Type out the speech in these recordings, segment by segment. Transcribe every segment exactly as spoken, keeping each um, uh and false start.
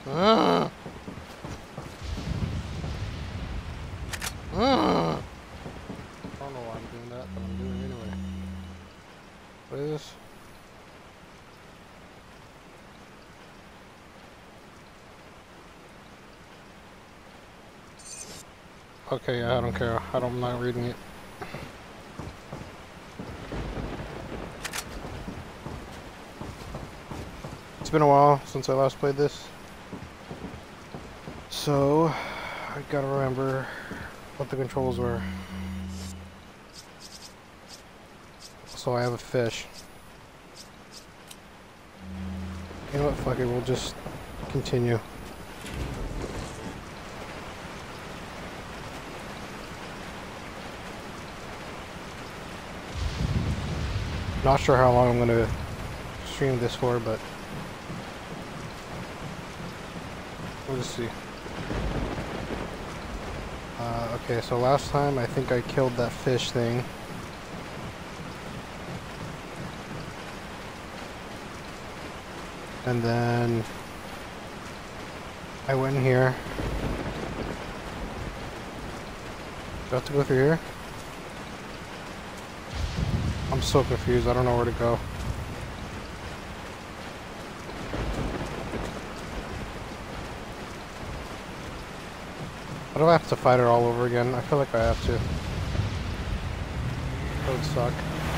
Uh, uh. I don't know why I'm doing that, but I'm doing it anyway. What is this? Okay, yeah, I don't care. I don't, I'm not reading it. It's been a while since I last played this. So, I gotta remember what the controls were. So I have a fish. You know what, fuck it, we'll just continue. Not sure how long I'm gonna stream this for, but we'll just see. Uh, okay, so last time I think I killed that fish thing. And then I went in here. Do I have to go through here? I'm so confused, I don't know where to go. Why do I have to fight it all over again? I feel like I have to. That would suck.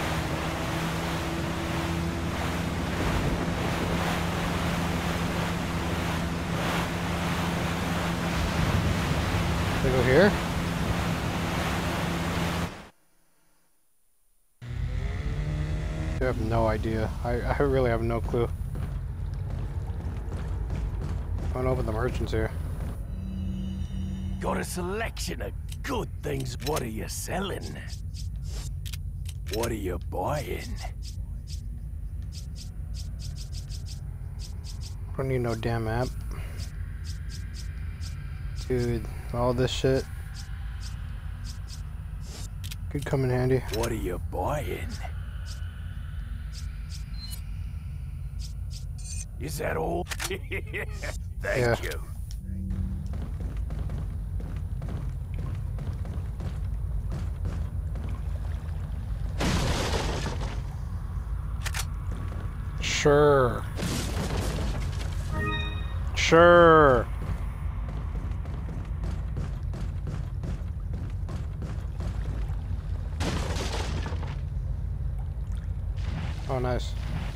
Can I go here? I have no idea. I, I really have no clue. I'm gonna open the merchants here. Got a selection of good things. What are you selling? What are you buying? I don't need no damn app. Dude, all this shit could come in handy. What are you buying? Is that all? Thank Yeah. you. Sure. Sure. Oh, nice.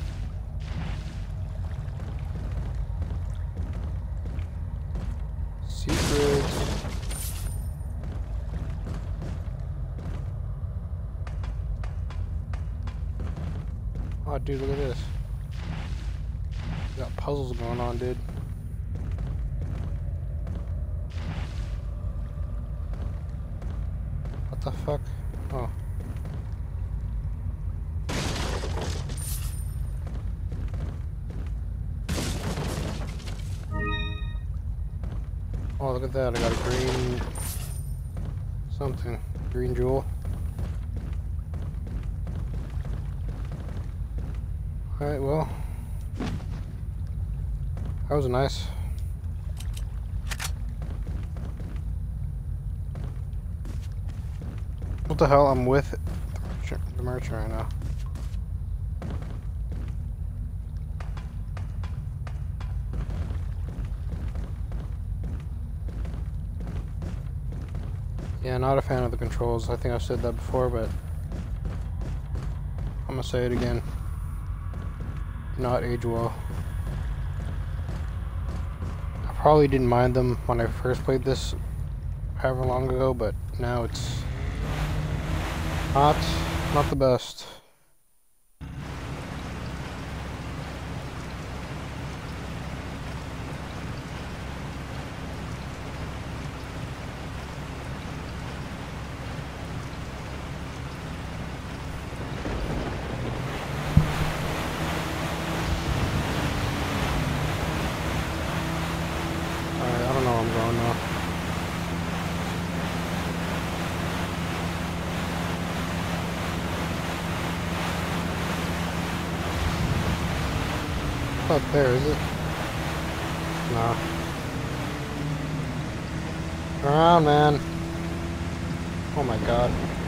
Secrets. Oh, dude, look at this. We got puzzles going on, dude. What the fuck? Oh. Oh, look at that. I got a green something. Green jewel. Alright, well. That was nice. What the hell? I'm with the merchant, the merchant right now. Yeah, not a fan of the controls. I think I've said that before, but I'm gonna say it again. Not age well. I probably didn't mind them when I first played this however long ago, but now it's not, not the best. Alright, I don't know where I'm going now. It's not there, is it? Nah. Turn around, man. Oh my god.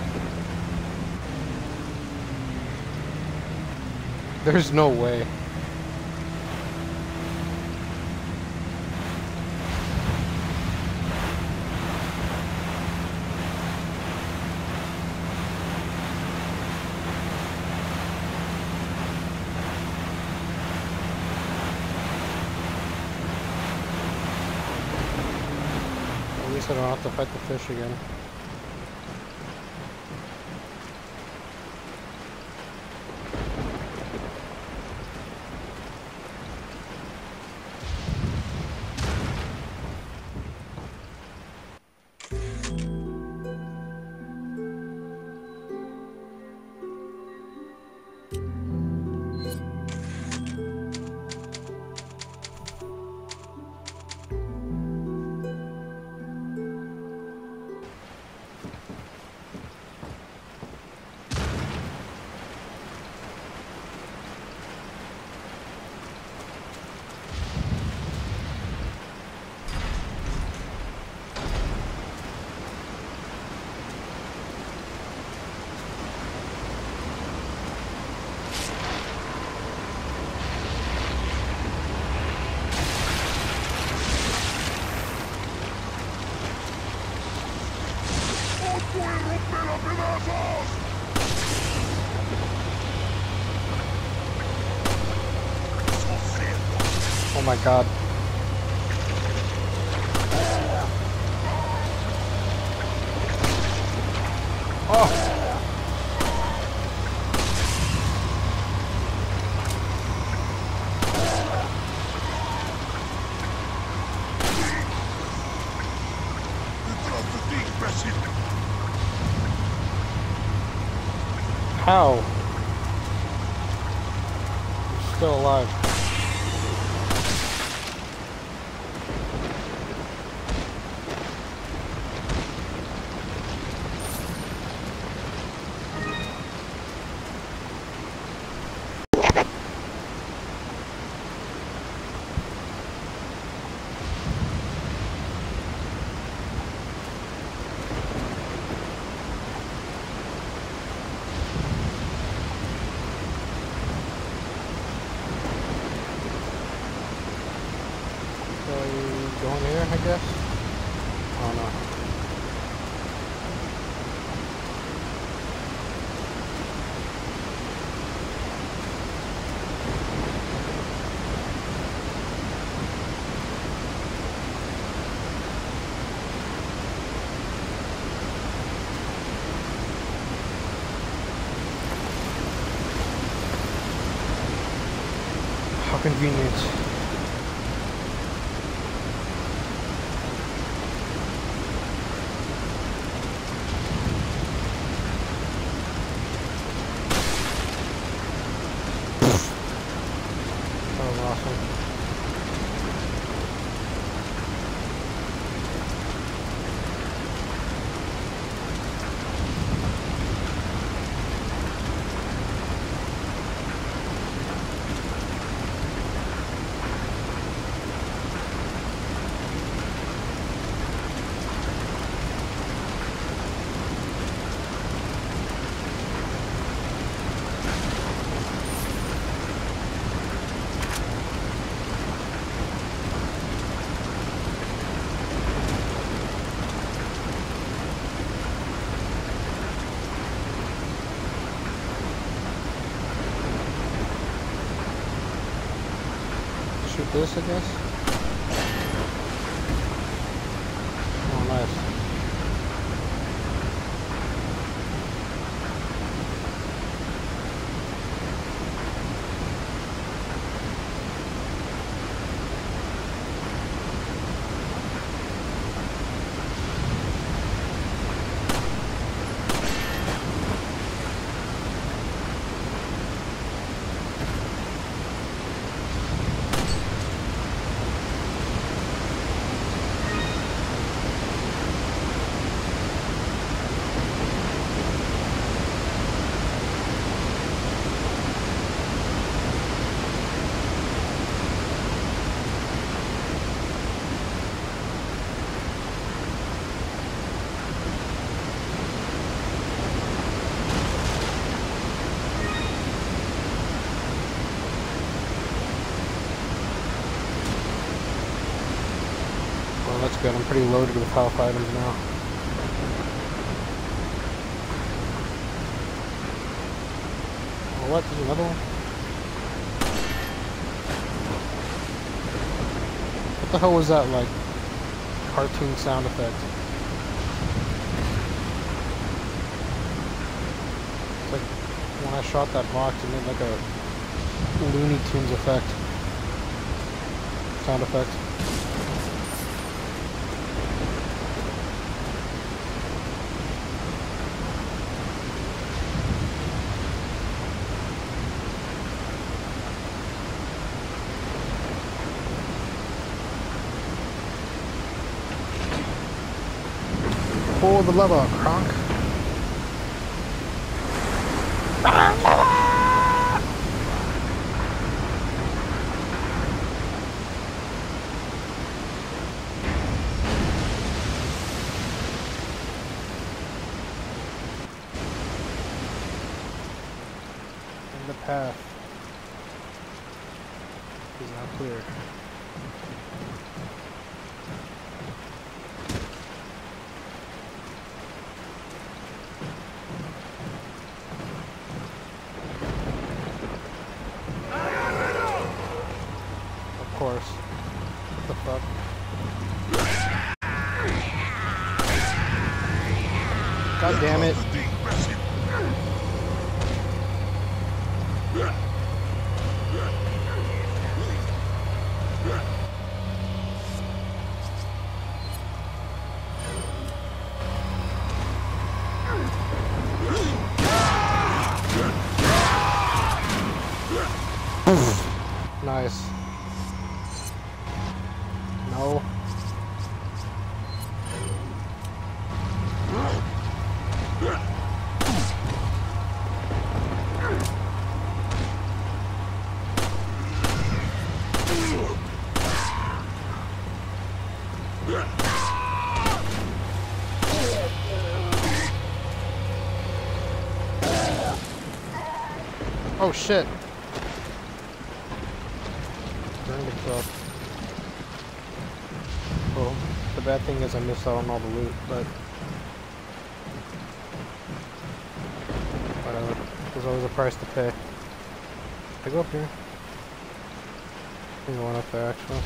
There's no way. At least I don't have to fight the fish again. Oh my god. Oh! How? You're still alive. Going here, I guess? Oh no. How convenient. Shoot this, I guess. Oh, nice. That's good. I'm pretty loaded with health items now. Oh, what? There's another one? What the hell was that, like, cartoon sound effect? It's like, when I shot that box, it made like a Looney Tunes effect. Sound effect. Pull the lever, Kronk. And the path is now clear. Of course. What the fuck? God damn it. Nice. No. Oh shit. Burned itself. Well, the bad thing is I missed out on all the loot, but whatever. There's always a price to pay. Can I go up here? There's one up there actually.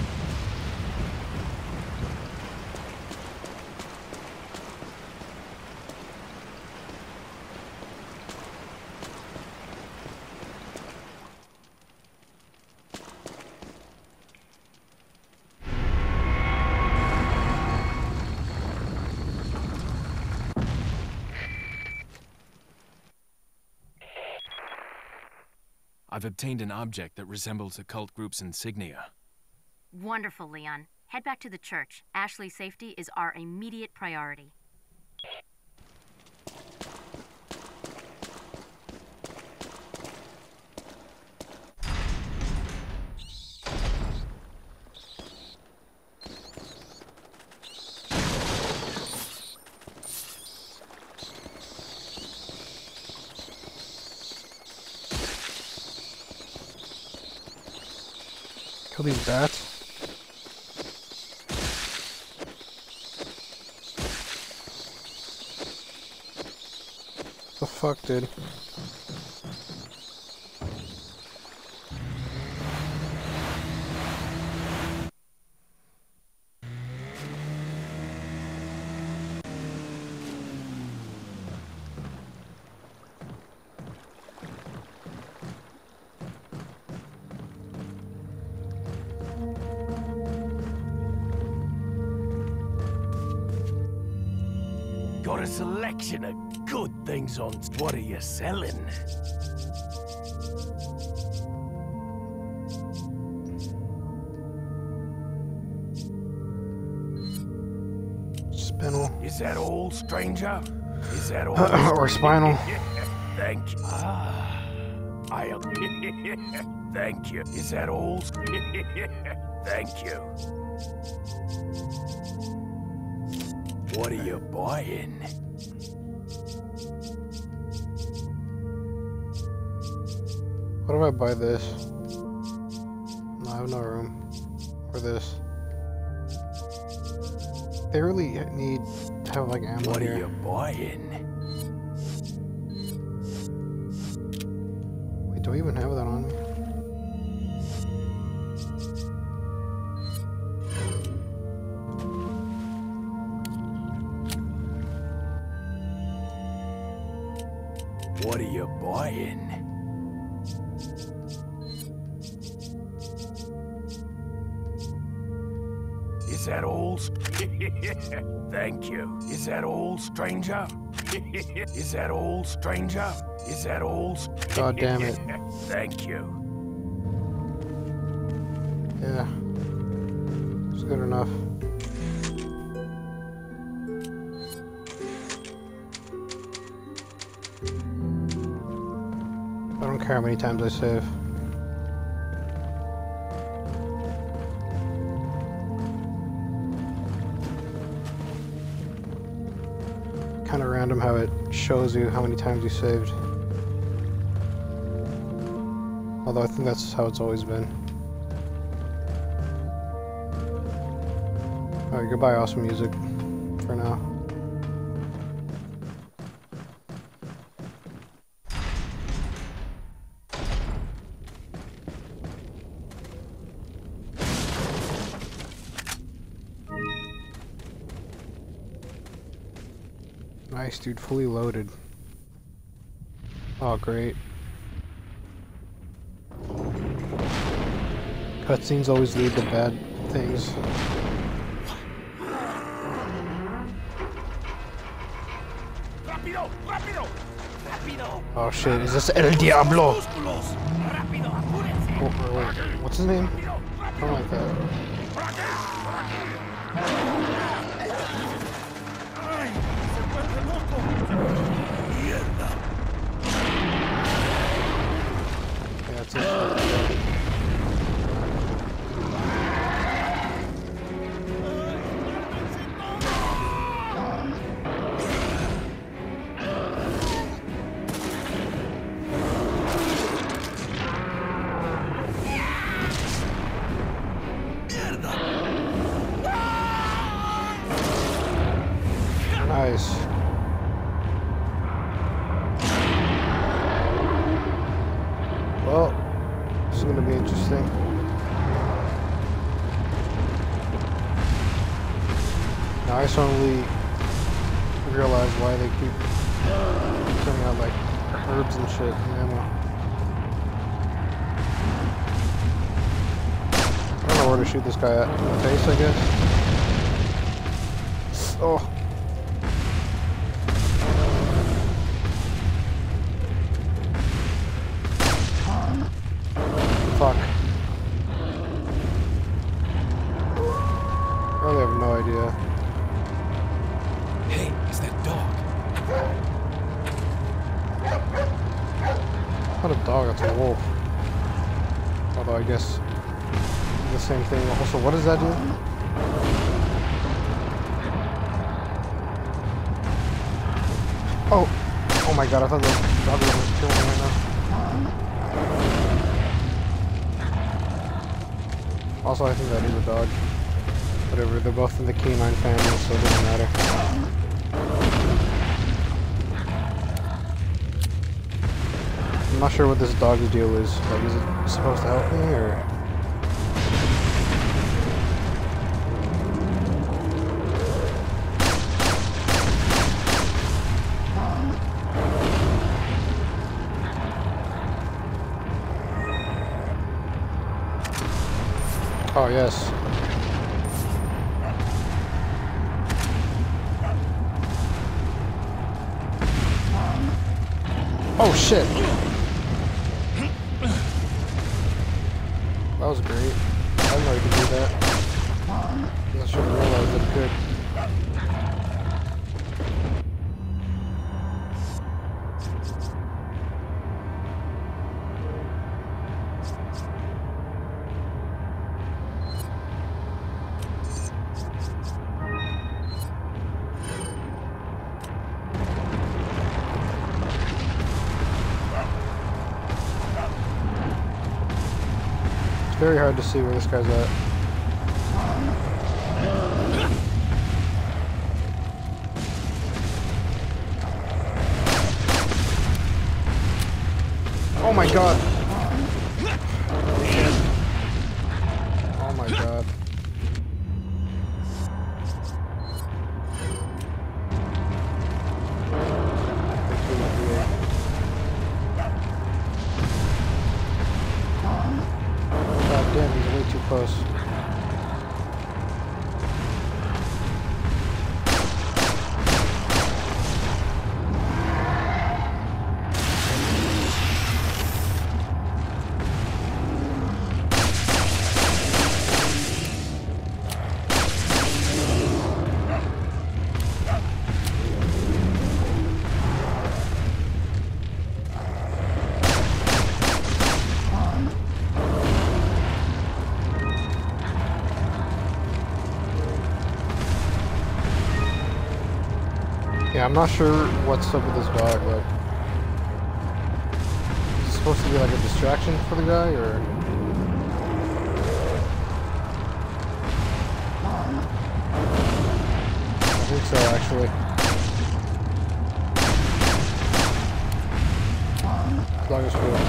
I've obtained an object that resembles a cult group's insignia. Wonderful, Leon. Head back to the church. Ashley's safety is our immediate priority. Kill these bats. What the fuck, dude? Got a selection of good things on. What are you selling? Spinal. Is that all, stranger? Is that all? Or spinal. Thank you. Ah, I. Thank you. Is that all? Thank you. What are you buying? What if I buy this? No, I have no room. Or this. They really need to have like ammo What are here. you buying? Wait, do I even have that on me? What are you buying? Is that all? Thank you. Is that all, stranger? Is that all, stranger? Is that all? God damn it. Thank you. Yeah. It's good enough. I don't care how many times I save. Kind of random how it shows you how many times you saved. Although I think that's how it's always been. Alright, goodbye awesome music for now. Nice, dude, fully loaded. Oh, great. Cutscenes always lead to bad things. Rápido, rápido, rápido. Oh shit, is this El Diablo? Músculos. Rápido, apúrense. Oh, oh, wait, what's his name? I don't like that. Ay, se vuelve loco. Mierda. Yeah, that's it. Nice. Well, this is gonna be interesting. Now I suddenly realize why they keep turning out like herbs and shit in ammo. I don't know where to shoot this guy at. In the face, I guess. Oh. Fuck. I really have no idea. Hey, it's that dog. Not a dog, it's a wolf. Although I guess the same thing. Also, what does that do? Oh! Oh my god, I thought the dog was gonna kill me right now. Also, I think that is a dog. Whatever, they're both in the canine family, so it doesn't matter. I'm not sure what this dog's deal is. Like, is it supposed to help me, or...? Oh, yes. Oh, shit! That was great. I didn't know you could do that. I should have realized it could. Very hard to see where this guy's at. Oh my god! Oh my god. God damn, he's way too close. Yeah, I'm not sure what's up with this dog, but is it supposed to be like a distraction for the guy, or? I think so, actually. Dog is cool.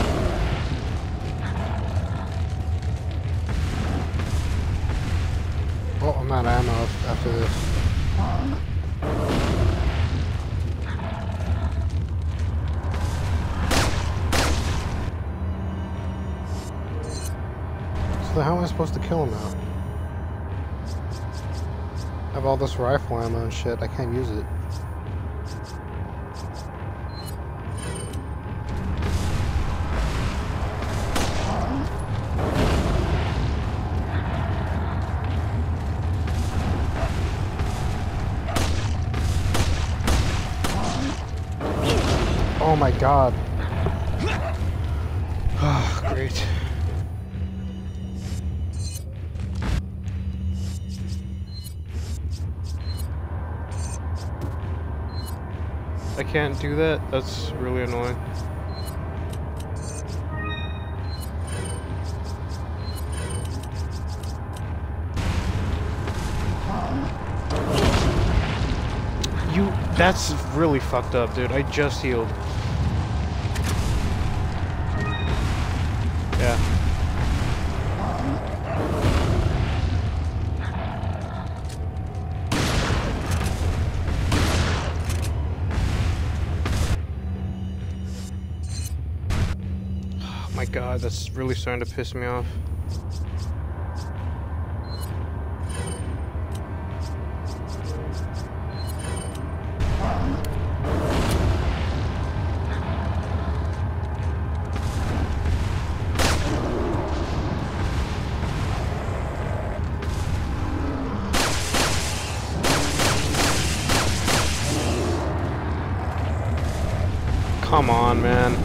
Oh, I'm out of ammo after this. So how am I supposed to kill him now? I have all this rifle ammo and shit, I can't use it. Oh my god. Oh, great. I can't do that? That's really annoying. You, that's really fucked up, dude. I just healed. Yeah. Oh my god, that's really starting to piss me off. Come on, man.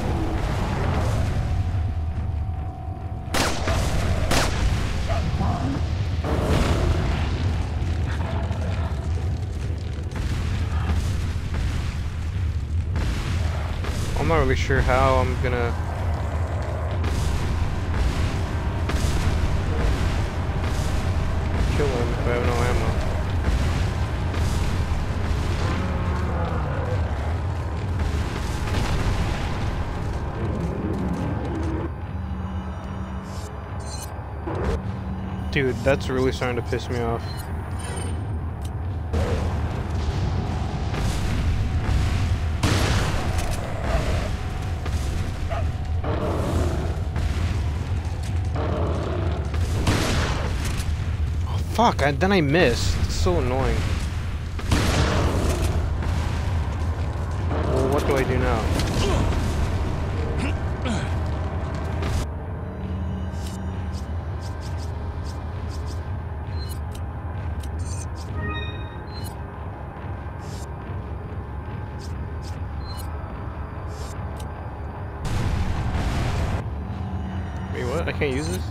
I'm not really sure how I'm gonna kill him if I have no ammo. Dude, that's really starting to piss me off. Oh, fuck, I, then I missed. It's so annoying. Well, what do I do now? Wait, what? I can't use this?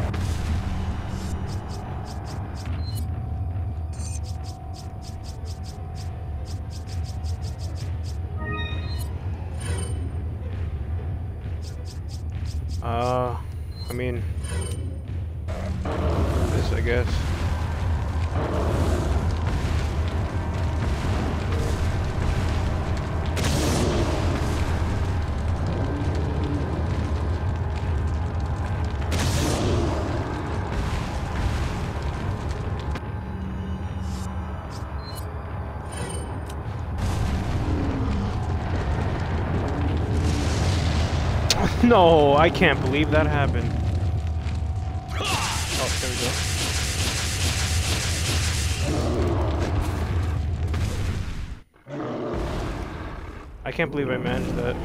Uh, I mean, this, I guess. No, I can't believe that happened. Oh, there we go. I can't believe I managed that.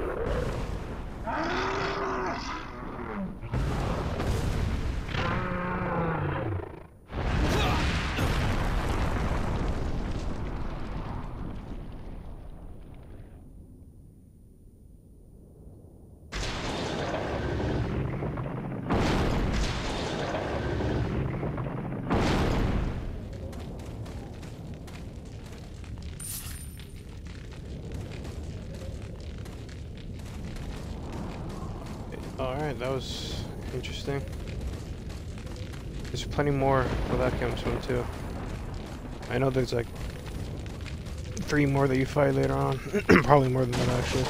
Alright, that was interesting. There's plenty more where that comes from too. I know there's like three more that you fight later on. Probably more than that actually.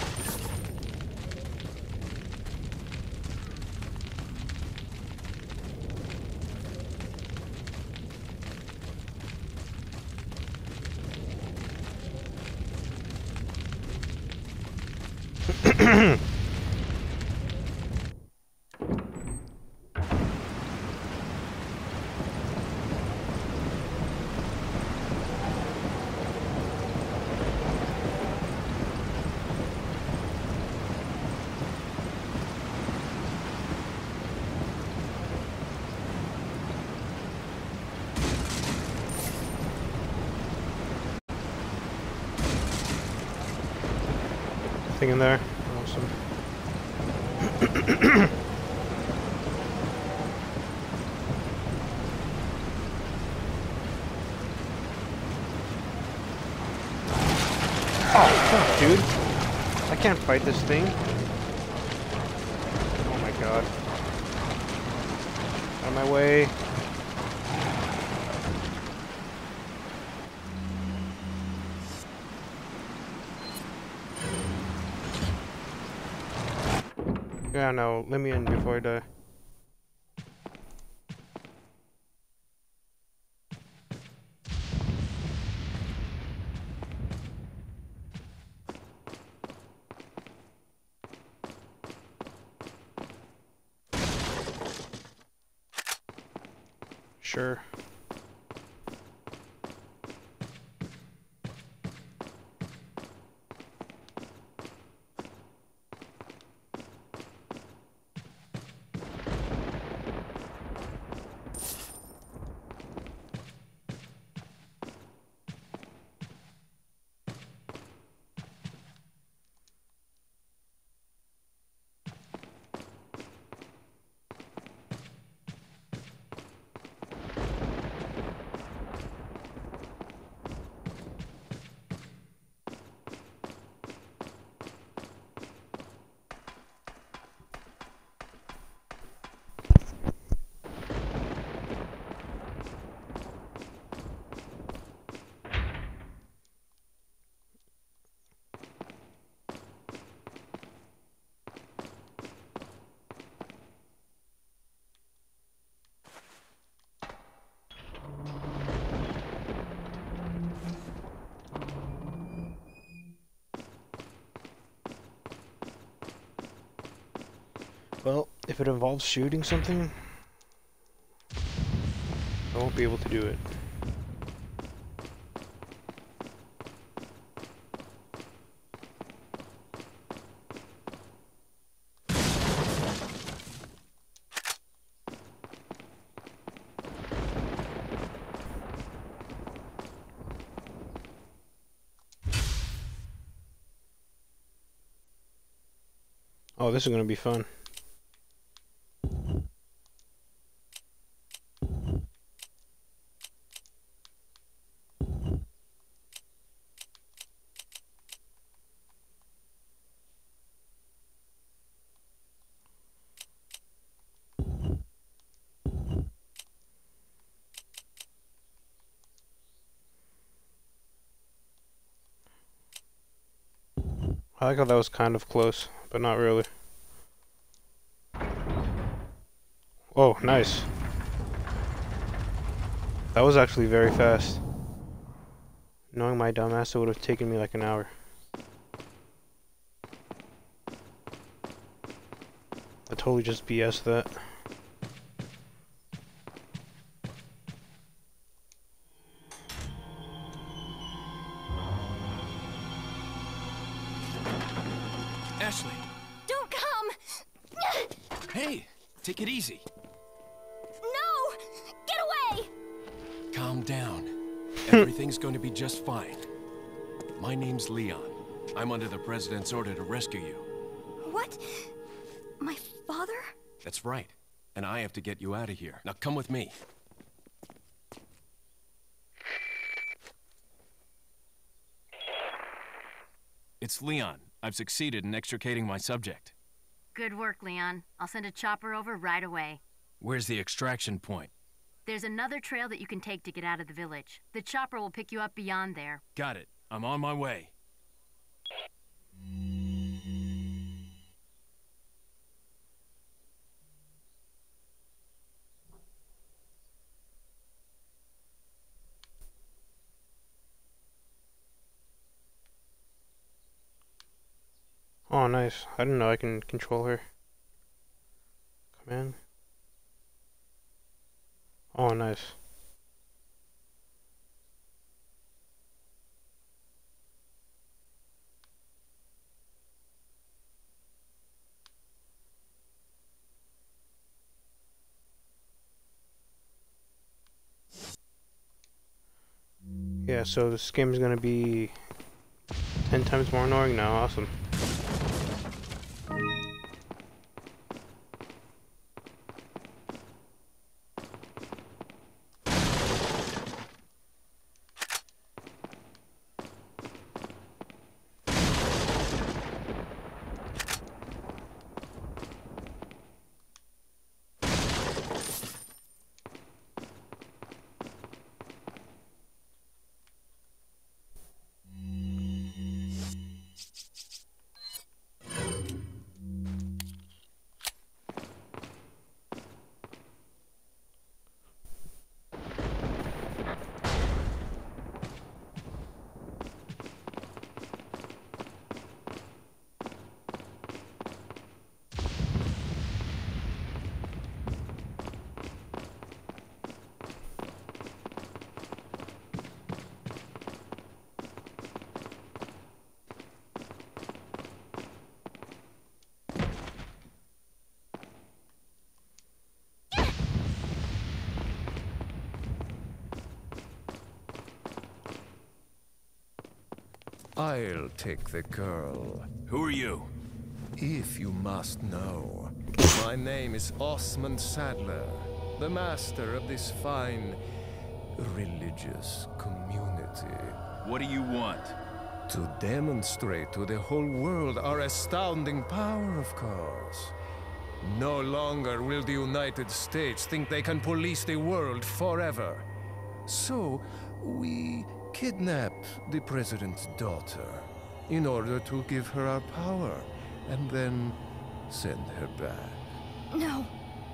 Thing in there. Awesome. Oh, fuck, dude. I can't fight this thing. Oh my god. Out of my way. Yeah, no, let me in before I die. Sure. Well, if it involves shooting something, I won't be able to do it. Oh, this is gonna be fun. I like how that was kind of close, but not really. Oh, nice. That was actually very fast. Knowing my dumbass, it would have taken me like an hour. totally just B S that. Ashley! Don't come! Hey! Take it easy. No! Get away! Calm down. Everything's going to be just fine. My name's Leon. I'm under the President's order to rescue you. What? My father? That's right. And I have to get you out of here. Now come with me. It's Leon. I've succeeded in extricating my subject. Good work, Leon. I'll send a chopper over right away. Where's the extraction point? There's another trail that you can take to get out of the village. The chopper will pick you up beyond there. Got it. I'm on my way. Oh, nice. I didn't know I can control her. Come in. Oh, nice. Yeah, so this game is gonna be ten times more annoying now. Awesome. I'll take the girl. Who are you? If you must know, my name is Osmond Sadler, the master of this fine religious community. What do you want? To demonstrate to the whole world our astounding power, of course. No longer will the United States think they can police the world forever. So, we kidnapped the president's daughter in order to give her our power and then send her back. No.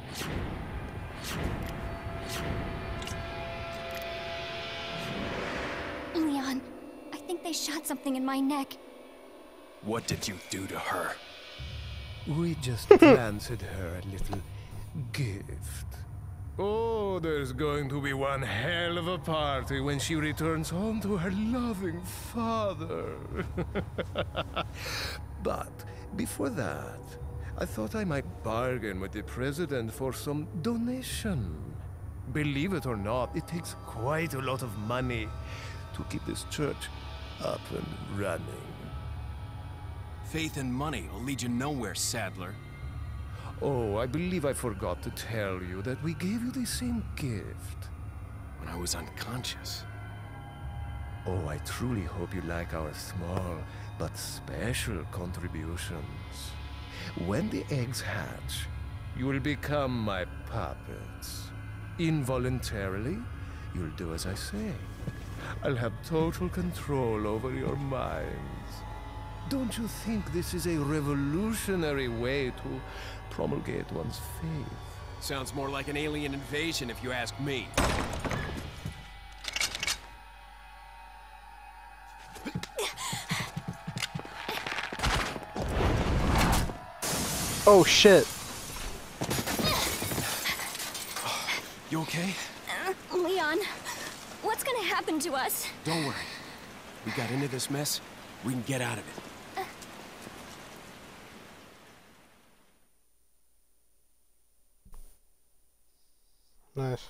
Leon, I think they shot something in my neck. What did you do to her? We just planted her a little gift. Oh, there's going to be one hell of a party when she returns home to her loving father. But before that, I thought I might bargain with the president for some donation. Believe it or not, it takes quite a lot of money to keep this church up and running. Faith and money will lead you nowhere, Sadler. Oh, I believe I forgot to tell you that we gave you the same gift. When I was unconscious. Oh, I truly hope you like our small but special contributions. When the eggs hatch, you will become my puppets. Involuntarily, you'll do as I say. I'll have total control over your minds. Don't you think this is a revolutionary way to promulgate one's faith? Sounds more like an alien invasion if you ask me. Oh shit. You okay? Uh, Leon, what's gonna happen to us? Don't worry. We got into this mess. We can get out of it. Nice.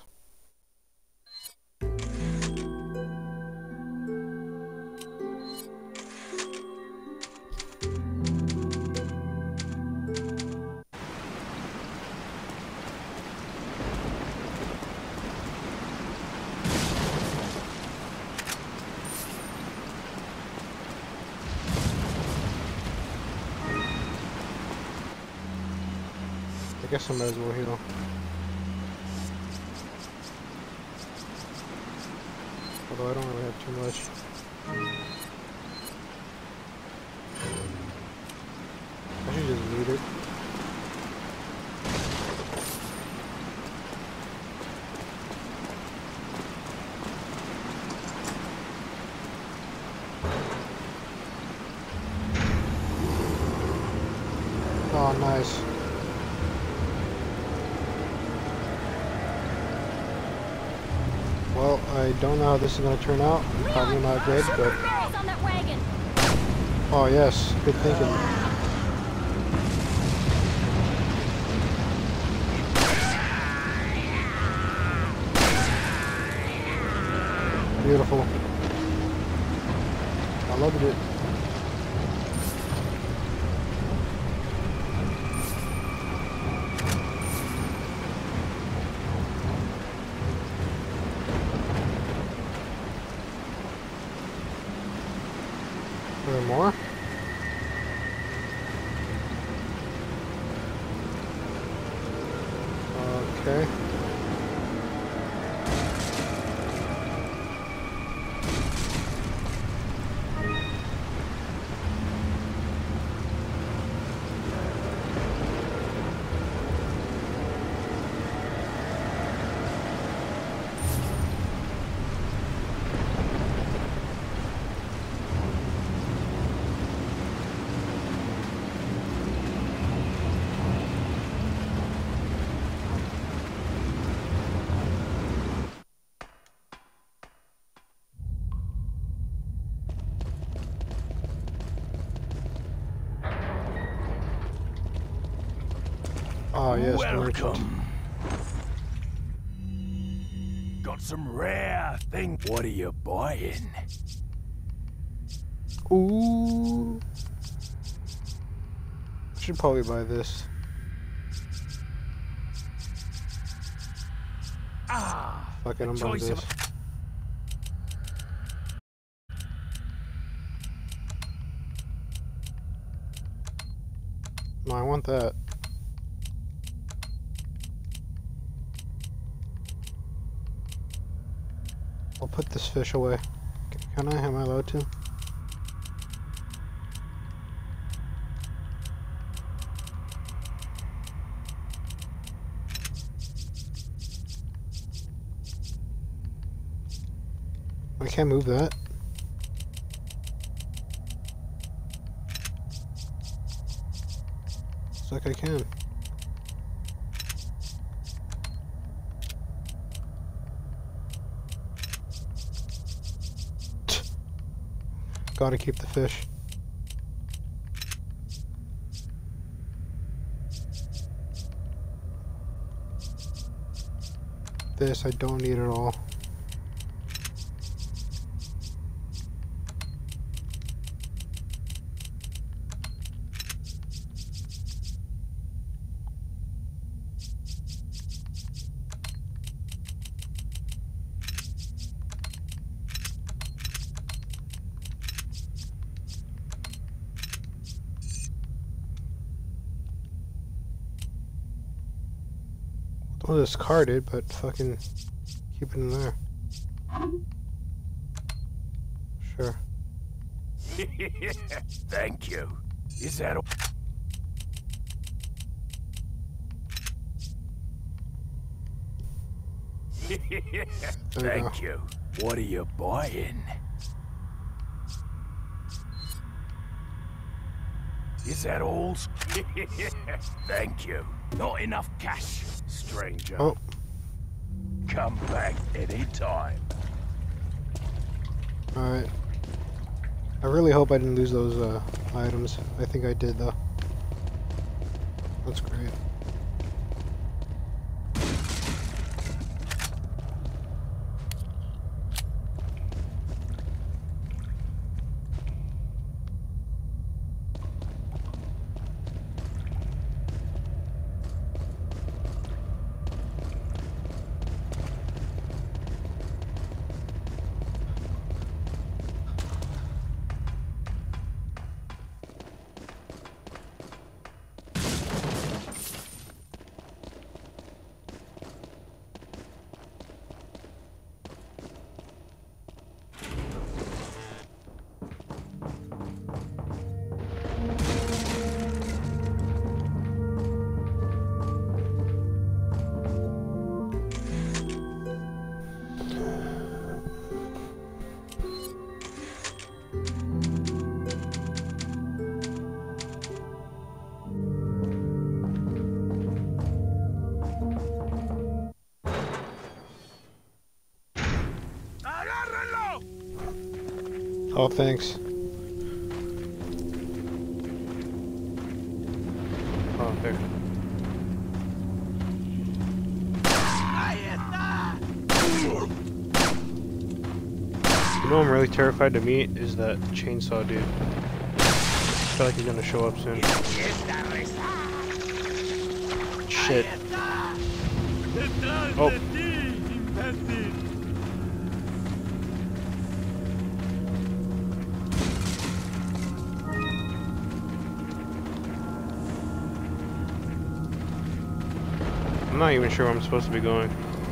I guess I might as well heal. Although I don't really have too much. I should just loot it. Oh, nice. Well, I don't know how this is going to turn out. Probably not good, but... On that wagon. Oh, yes. Good thinking. Beautiful. I loved it. Are there more? Okay. Oh, yes, Welcome. Got some rare thing. What are you buying? Ooh. Should probably buy this. Ah, Fuck it, I'm buying choice this. of- No, I want that. I'll put this fish away. Can I? Am I allowed to? I can't move that. Looks like I can. Gotta keep the fish. This I don't need at all. Don't discard it, but fucking keep it in there. Sure. Thank you. Is that all? Thank you. What are you buying? Is that all? Thank you. Not enough cash, stranger. Oh. Come back anytime. Alright. I really hope I didn't lose those uh, items. I think I did though. That's great. Oh, thanks. Oh, there. You know, I'm really terrified to meet is that chainsaw dude. I feel like he's gonna show up soon. Shit. Oh. I'm not even sure where I'm supposed to be going.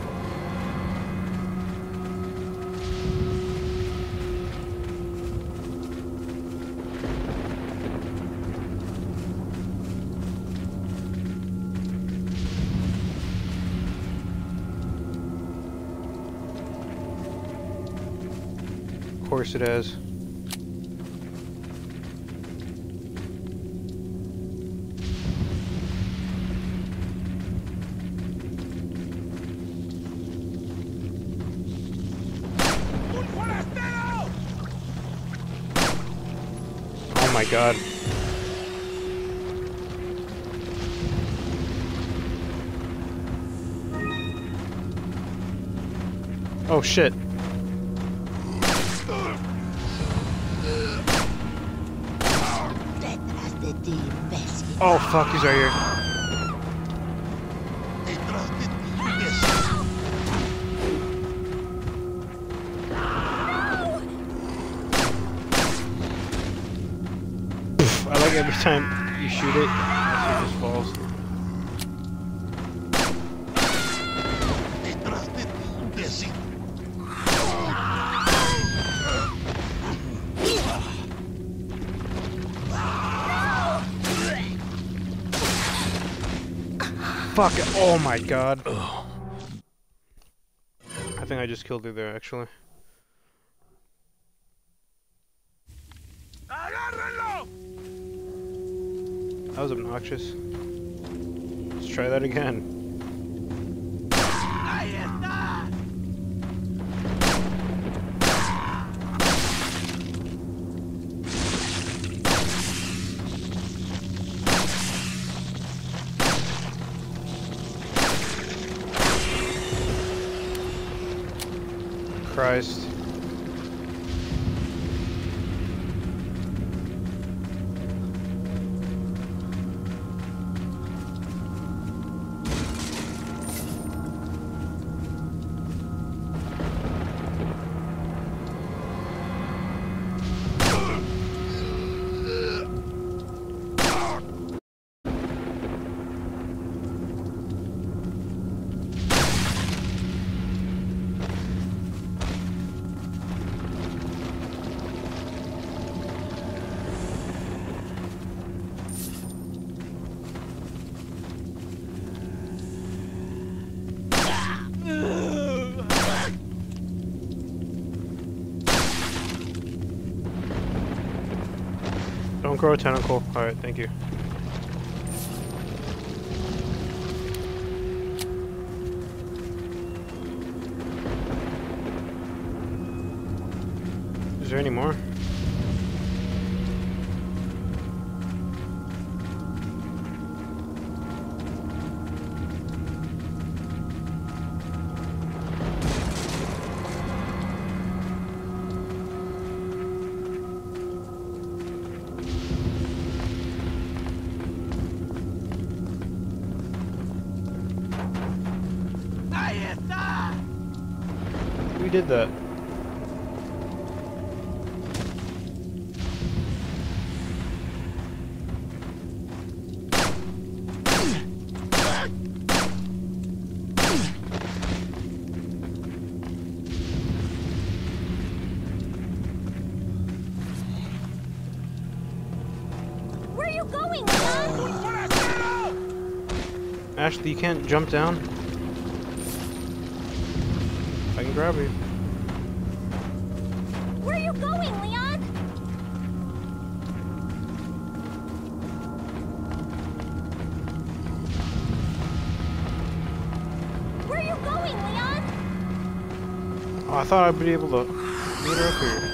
Of course it has. Oh my god. Oh shit. Oh fuck, he's right here. I like every time you shoot it, it just falls. Fuck it. Oh my god. Ugh. I think I just killed her there, actually. That was obnoxious. Let's try that again. Christ. Don't grow a tentacle. Alright, thank you. Is there any more? We did that. Where are you going, Leon? Ashley, you can't jump down. I can grab you. Where are you going, Leon? Where are you going, Leon? Oh, I thought I'd be able to meet her up here.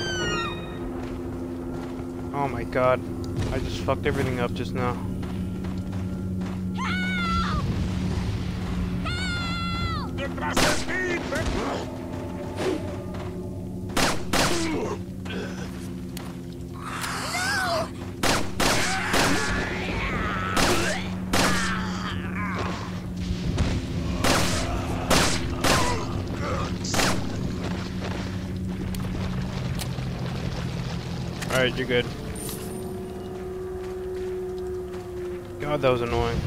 Oh my god. I just fucked everything up just now. Alright, you're good. God, that was annoying.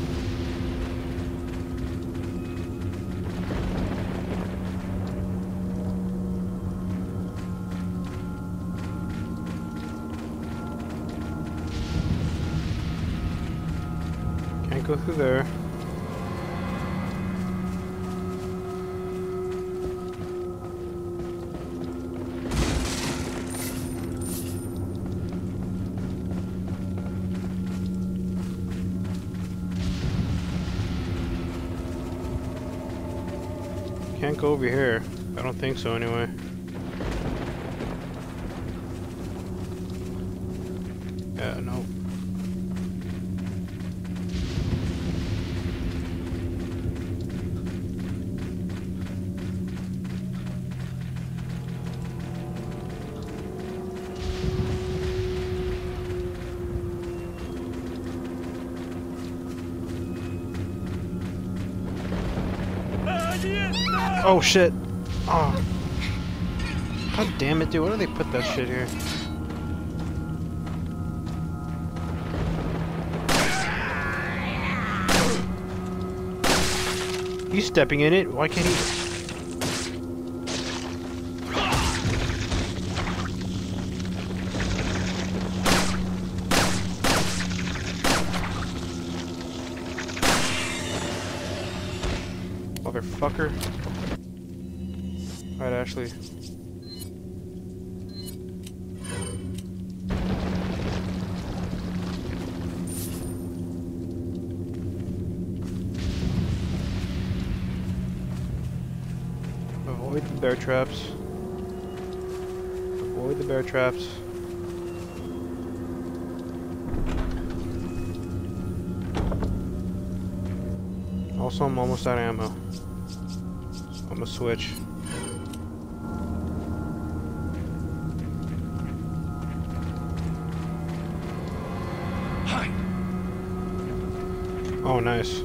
Can't go through there. Can't go over here. I don't think so anyway. Yeah, no. Oh shit! Oh. God damn it, dude. Why do they put that shit here? He's stepping in it. Why can't he? Motherfucker. Alright, Ashley. Avoid the bear traps. Avoid the bear traps. Also, I'm almost out of ammo. So I'm gonna switch. Oh, nice.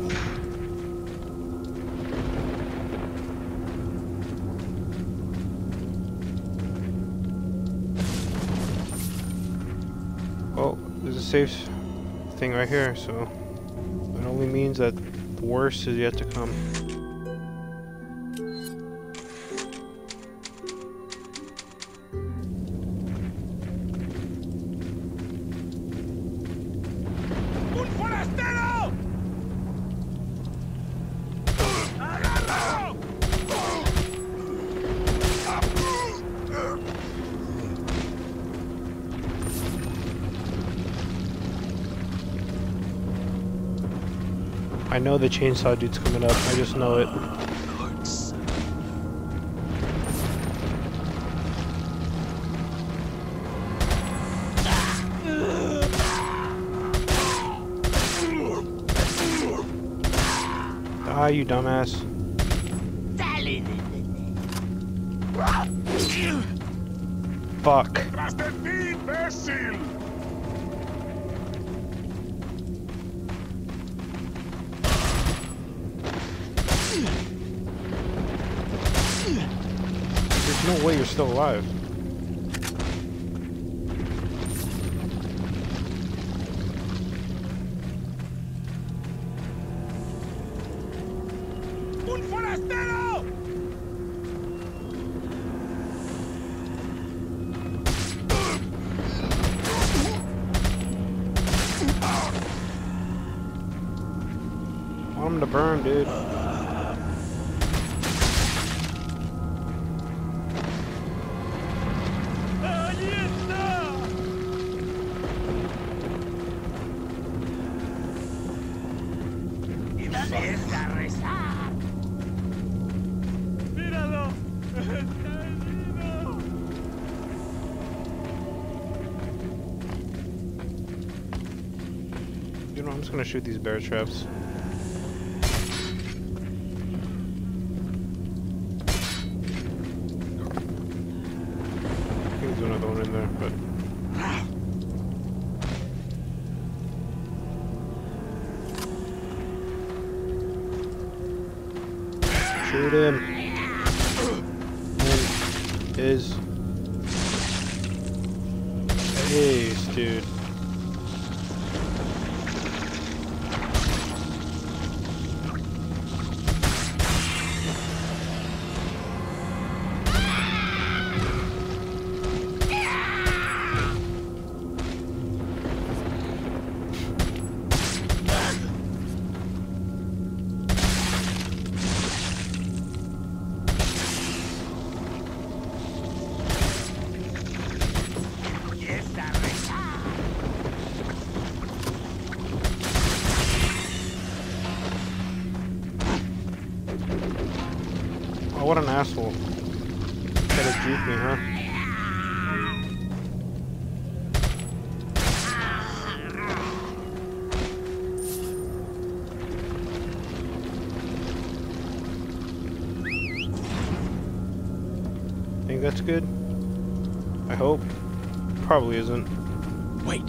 Oh, there's a safe thing right here, so it only means that the worst is yet to come. I know the chainsaw dude's coming up, I just know it. die, you dumbass. Fuck. There's no way you're still alive. ¡Un forastero! I want him to burn, dude. You know, I'm just gonna shoot these bear traps. I think there's another one in there, but shoot him. And is ace, dude. Oh, what an asshole. Try to juke me, huh? Think that's good? I hope. Probably isn't. Wait.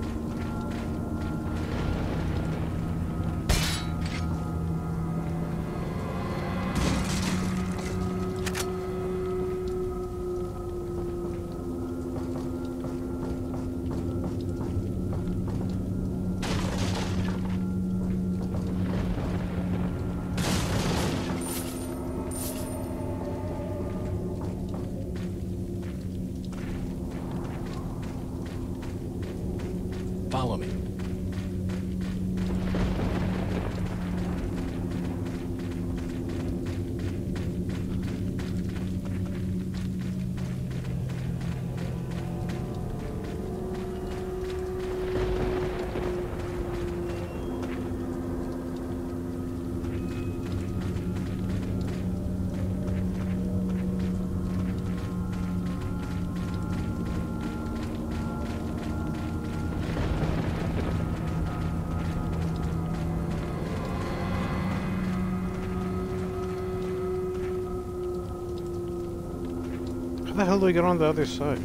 Follow me. How the hell do I get on the other side?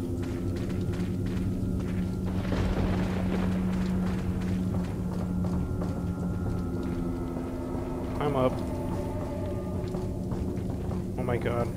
I'm up. Oh my god.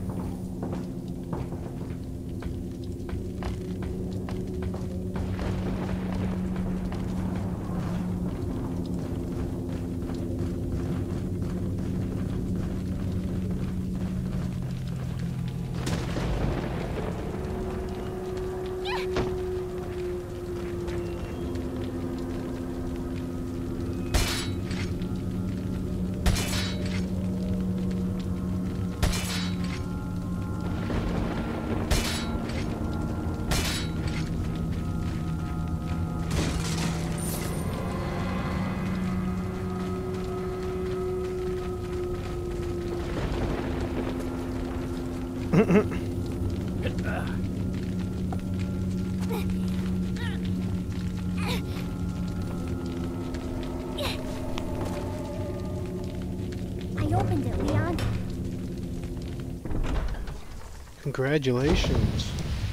Congratulations.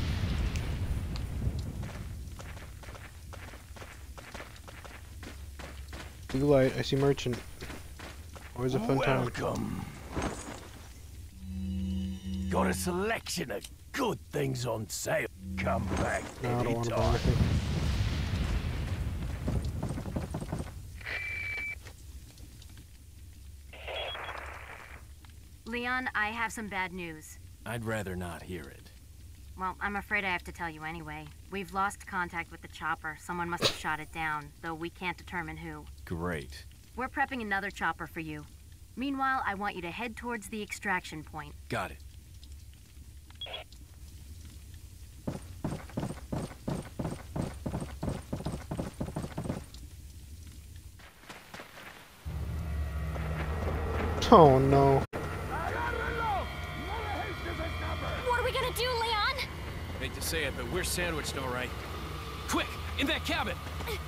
Blue light, I see merchant. Always a fun time. Welcome. Got a selection of good things on sale. Come back No, I don't want to buy anytime. anything. Leon, I have some bad news. I'd rather not hear it. Well, I'm afraid I have to tell you anyway. We've lost contact with the chopper. Someone must have shot it down, though we can't determine who. Great. We're prepping another chopper for you. Meanwhile, I want you to head towards the extraction point. Got it. Oh no. What are we gonna do, Leon? Hate to say it, but we're sandwiched all right. Quick, in that cabin!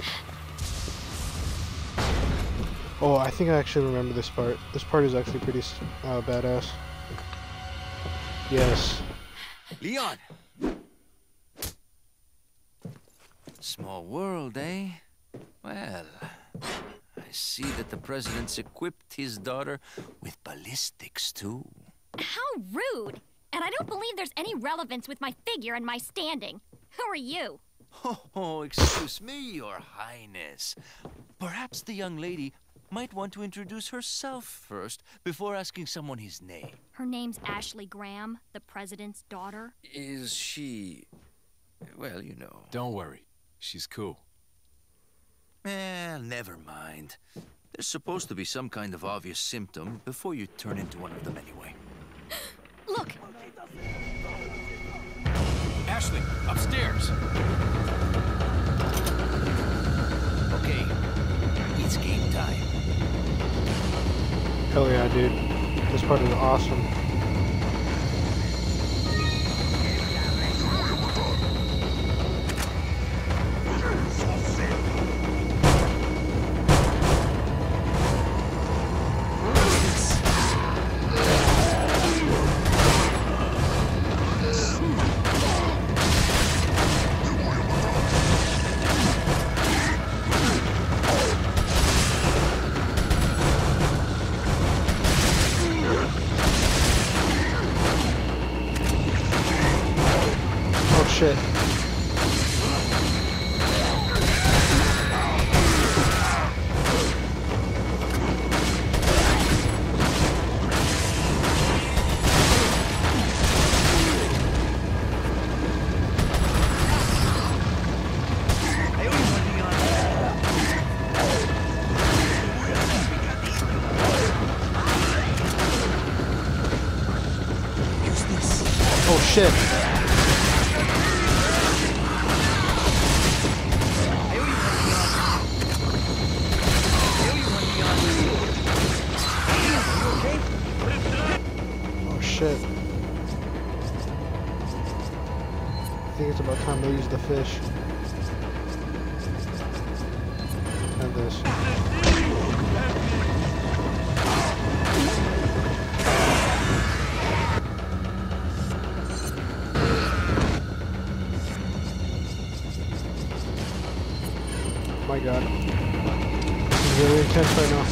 Oh, I think I actually remember this part. This part is actually pretty uh, badass. Yes. Leon! Small world, eh? Well, I see that the president's equipped his daughter with ballistics, too. How rude! And I don't believe there's any relevance with my figure and my standing. Who are you? Oh, excuse me, Your Highness. Perhaps the young lady might want to introduce herself first before asking someone his name. Her name's Ashley Graham, the president's daughter. Is she... well, you know. Don't worry. She's cool. Eh, never mind. There's supposed to be some kind of obvious symptom before you turn into one of them anyway. Look! Ashley, upstairs! Okay, it's game time. Hell yeah, dude. This part is awesome. Shit. Oh shit. Shit. I think it's about time to use the fish. And this. My god. This is really intense right now.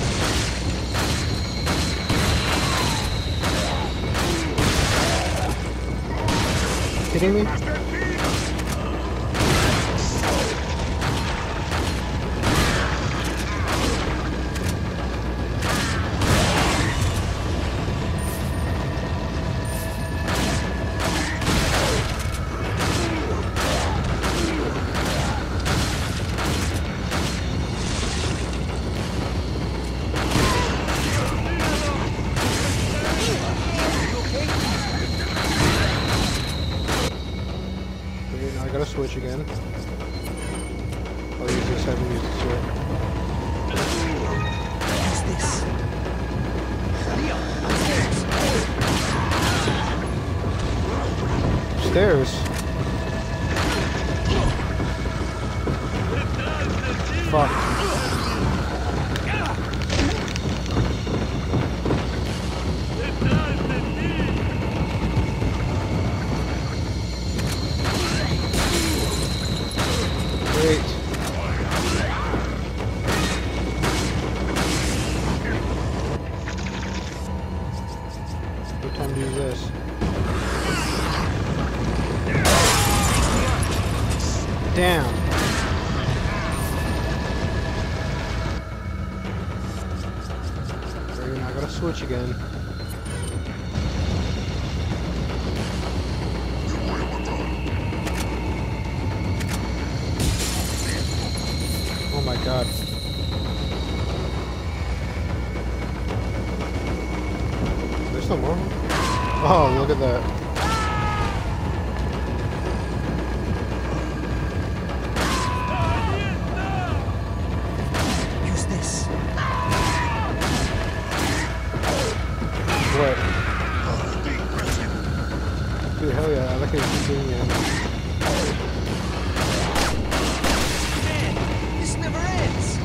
Kidding me? Switch again. I'll use this, I haven't used this yet. What's this? Stairs? Fuck. time to use this. Damn. We're not gonna switch again. Oh my god. There's no more? Oh, look at that. Use this. What? Dude, hell yeah, I like how you keep doing it. This never ends.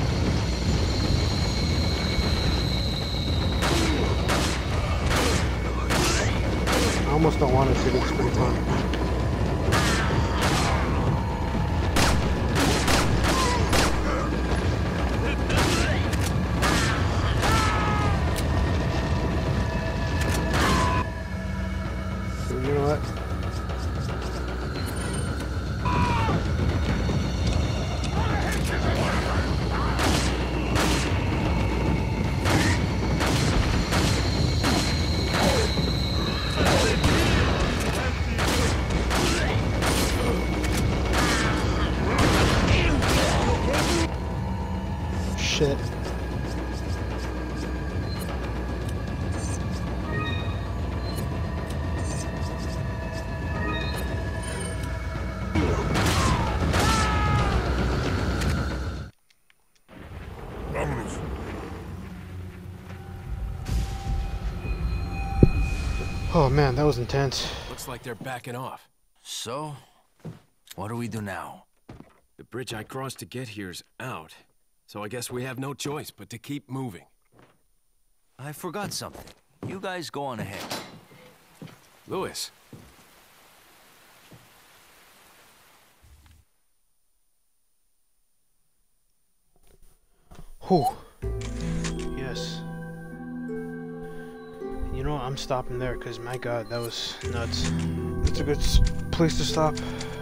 I almost don't want to shoot it, it's pretty fun. You know what? Shit. Vámonos. Oh man, that was intense. Looks like they're backing off. So, what do we do now? The bridge I crossed to get here's out. So I guess we have no choice but to keep moving. I forgot something. You guys go on ahead. Louis. Whew. Yes. You know what? I'm stopping there because my god, that was nuts. That's a good s- place to stop.